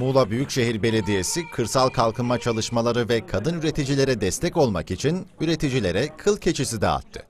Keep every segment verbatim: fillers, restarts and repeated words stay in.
Muğla Büyükşehir Belediyesi kırsal kalkınma çalışmaları ve kadın üreticilere destek olmak için üreticilere kıl keçisi dağıttı.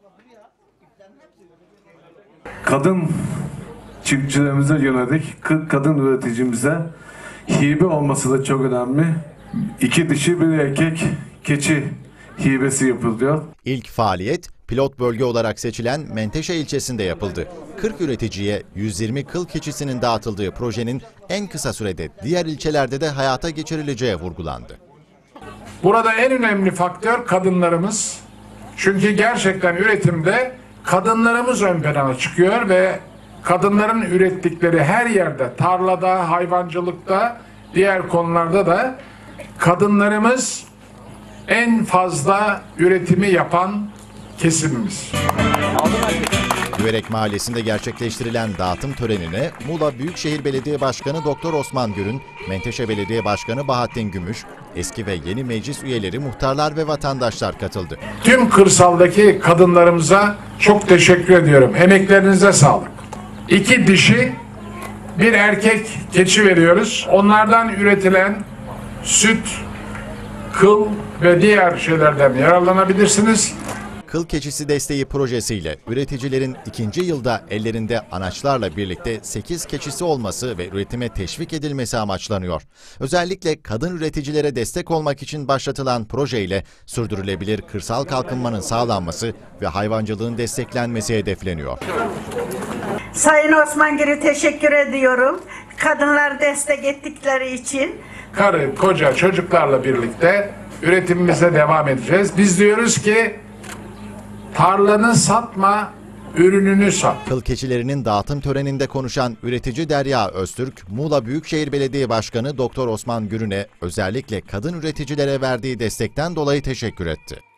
Kadın çiftçilerimize yönelik kırk kadın üreticimize hibe olması da çok önemli. İki dişi bir erkek keçi hibesi yapılıyor. İlk faaliyet pilot bölge olarak seçilen Menteşe ilçesinde yapıldı. kırk üreticiye yüz yirmi kıl keçisinin dağıtıldığı projenin en kısa sürede diğer ilçelerde de hayata geçirileceği vurgulandı. Burada en önemli faktör kadınlarımız. Çünkü gerçekten üretimde kadınlarımız ön plana çıkıyor ve kadınların ürettikleri her yerde, tarlada, hayvancılıkta, diğer konularda da kadınlarımız en fazla üretimi yapan kesimimiz. Güverek Mahallesi'nde gerçekleştirilen dağıtım törenine Muğla Büyükşehir Belediye Başkanı Doktor Osman Gürün, Menteşe Belediye Başkanı Bahattin Gümüş, eski ve yeni meclis üyeleri, muhtarlar ve vatandaşlar katıldı. Tüm kırsaldaki kadınlarımıza çok teşekkür ediyorum. Emeklerinize sağlık. İki dişi, bir erkek keçi veriyoruz. Onlardan üretilen süt, kıl ve diğer şeylerden yararlanabilirsiniz. Kıl keçisi desteği projesiyle üreticilerin ikinci yılda ellerinde anaçlarla birlikte sekiz keçisi olması ve üretime teşvik edilmesi amaçlanıyor. Özellikle kadın üreticilere destek olmak için başlatılan projeyle sürdürülebilir kırsal kalkınmanın sağlanması ve hayvancılığın desteklenmesi hedefleniyor. Sayın Osman Gür'e teşekkür ediyorum. Kadınlar destek ettikleri için. Karı, koca, çocuklarla birlikte üretimimize devam edeceğiz. Biz diyoruz ki tarlanı satma, ürününü sat. Kıl keçilerinin dağıtım töreninde konuşan üretici Derya Öztürk, Muğla Büyükşehir Belediye Başkanı Doktor Osman Gürün'e özellikle kadın üreticilere verdiği destekten dolayı teşekkür etti.